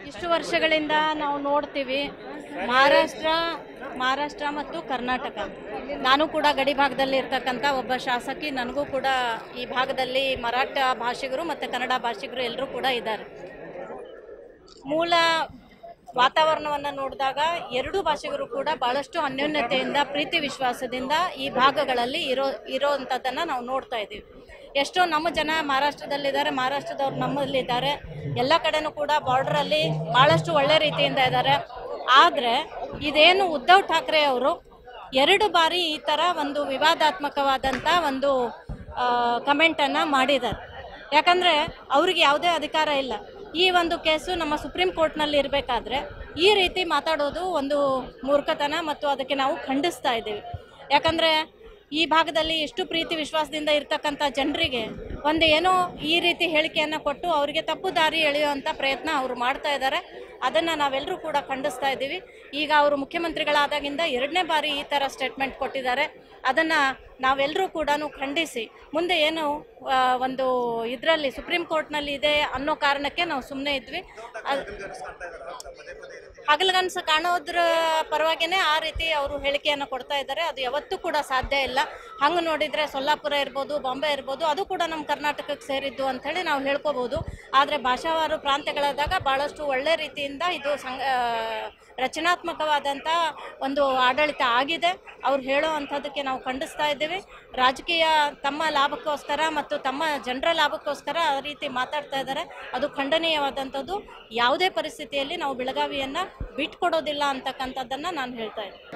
ಇಷ್ಟು ವರ್ಷಗಳಿಂದ ನಾವು ನೋಡ್ತೀವಿ ಮಹಾರಾಷ್ಟ್ರ ಮತ್ತು ಕರ್ನಾಟಕ. ನಾನು ಕೂಡ ಗಡಿ ಭಾಗದಲ್ಲಿ ಇರ್ತಕ್ಕಂಥ ಒಬ್ಬ ಶಾಸಕಿ. ನನಗೂ ಕೂಡ ಈ ಭಾಗದಲ್ಲಿ ಮರಾಠ ಭಾಷಿಗರು ಮತ್ತು ಕನ್ನಡ ಭಾಷಿಗರು ಎಲ್ಲರೂ ಕೂಡ ಇದ್ದಾರೆ. ಮೂಲ ವಾತಾವರಣವನ್ನು ನೋಡಿದಾಗ ಎರಡೂ ಭಾಷಿಗರು ಕೂಡ ಭಾಳಷ್ಟು ಅನ್ಯೋನ್ಯತೆಯಿಂದ ಪ್ರೀತಿ ವಿಶ್ವಾಸದಿಂದ ಈ ಭಾಗಗಳಲ್ಲಿ ಇರೋವಂಥದ್ದನ್ನು ನಾವು ನೋಡ್ತಾ ಇದ್ದೀವಿ. ಎಷ್ಟೋ ನಮ್ಮ ಜನ ಮಹಾರಾಷ್ಟ್ರದಲ್ಲಿದ್ದಾರೆ, ಮಹಾರಾಷ್ಟ್ರದವ್ರು ನಮ್ಮಲ್ಲಿದ್ದಾರೆ. ಎಲ್ಲ ಕಡೆನೂ ಕೂಡ ಬಾರ್ಡ್ರಲ್ಲಿ ಭಾಳಷ್ಟು ಒಳ್ಳೆ ರೀತಿಯಿಂದ ಇದ್ದಾರೆ. ಆದರೆ ಇದೇನು ಉದ್ಧವ್ ಠಾಕ್ರೆ ಅವರು 2 ಬಾರಿ ಈ ಥರ ಒಂದು ವಿವಾದಾತ್ಮಕವಾದಂಥ ಒಂದು ಕಮೆಂಟನ್ನು ಮಾಡಿದ್ದಾರೆ. ಯಾಕಂದರೆ ಅವ್ರಿಗೆ ಯಾವುದೇ ಅಧಿಕಾರ ಇಲ್ಲ. ಈ ಒಂದು ಕೇಸು ನಮ್ಮ ಸುಪ್ರೀಂ ಕೋರ್ಟ್ನಲ್ಲಿ ಇರಬೇಕಾದ್ರೆ ಈ ರೀತಿ ಮಾತಾಡೋದು ಒಂದು ಮೂರ್ಖತನ ಮತ್ತು ಅದಕ್ಕೆ ನಾವು ಖಂಡಿಸ್ತಾ ಇದ್ದೀವಿ. ಯಾಕಂದರೆ ಈ ಭಾಗದಲ್ಲಿ ಎಷ್ಟು ಪ್ರೀತಿ ವಿಶ್ವಾಸದಿಂದ ಇರ್ತಕ್ಕಂಥ ಜನರಿಗೆ ಒಂದು ಏನೋ ಈ ರೀತಿ ಹೇಳಿಕೆಯನ್ನು ಕೊಟ್ಟು ಅವರಿಗೆ ತಪ್ಪು ದಾರಿ ಎಳೆಯುವಂಥ ಪ್ರಯತ್ನ ಅವರು ಮಾಡ್ತಾ ಇದ್ದಾರೆ. ಅದನ್ನು ನಾವೆಲ್ಲರೂ ಕೂಡ ಖಂಡಿಸ್ತಾ ಇದ್ದೀವಿ. ಈಗ ಅವರು ಮುಖ್ಯಮಂತ್ರಿಗಳಾದಾಗಿಂದ 2ನೇ ಬಾರಿ ಈ ಥರ ಸ್ಟೇಟ್ಮೆಂಟ್ ಕೊಟ್ಟಿದ್ದಾರೆ. ಅದನ್ನು ನಾವೆಲ್ಲರೂ ಕೂಡ ಖಂಡಿಸಿ ಮುಂದೆ ಏನು ಒಂದು ಇದರಲ್ಲಿ ಸುಪ್ರೀಂ ಕೋರ್ಟ್ನಲ್ಲಿ ಇದೆ ಅನ್ನೋ ಕಾರಣಕ್ಕೆ ನಾವು ಸುಮ್ಮನೆ ಇದ್ವಿ. ಹಗಲುಗನಸು ಕಾಣೋದ್ರ ಪರವಾಗಿಯೇ ಆ ರೀತಿ ಅವರು ಹೇಳಿಕೆಯನ್ನು ಕೊಡ್ತಾ ಇದ್ದಾರೆ. ಅದು ಯಾವತ್ತೂ ಕೂಡ ಸಾಧ್ಯ ಇಲ್ಲ. ಹಂಗೆ ನೋಡಿದರೆ ಸೊಲ್ಲಾಪುರ ಇರ್ಬೋದು, ಬಾಂಬೆ ಇರ್ಬೋದು, ಅದು ಕೂಡ ನಮ್ಮ ಕರ್ನಾಟಕಕ್ಕೆ ಸೇರಿದ್ದು ಅಂಥೇಳಿ ನಾವು ಹೇಳ್ಕೋಬೋದು. ಆದರೆ ಭಾಷಾವಾರು ಪ್ರಾಂತ್ಯಗಳಾದಾಗ ಭಾಳಷ್ಟು ಒಳ್ಳೆ ರೀತಿಯಿಂದ ಇದು ರಚನಾತ್ಮಕವಾದಂಥ ಒಂದು ಆಡಳಿತ ಆಗಿದೆ. ಅವ್ರು ಹೇಳೋ ಅಂಥದ್ದಕ್ಕೆ ನಾವು ಖಂಡಿಸ್ತಾ ಇದ್ದೀವಿ. ರಾಜಕೀಯ ತಮ್ಮ ಲಾಭಕ್ಕೋಸ್ಕರ ಮತ್ತು ತಮ್ಮ ಜನರ ಲಾಭಕ್ಕೋಸ್ಕರ ಆ ರೀತಿ ಮಾತಾಡ್ತಾ ಇದ್ದಾರೆ. ಅದು ಖಂಡನೀಯವಾದಂಥದ್ದು. ಯಾವುದೇ ಪರಿಸ್ಥಿತಿಯಲ್ಲಿ ನಾವು ಬೆಳಗಾವಿಯನ್ನು ಬಿಟ್ಕೊಡೋದಿಲ್ಲ ಅಂತಕ್ಕಂಥದ್ದನ್ನು ನಾನು ಹೇಳ್ತಾ ಇದ್ದೀನಿ.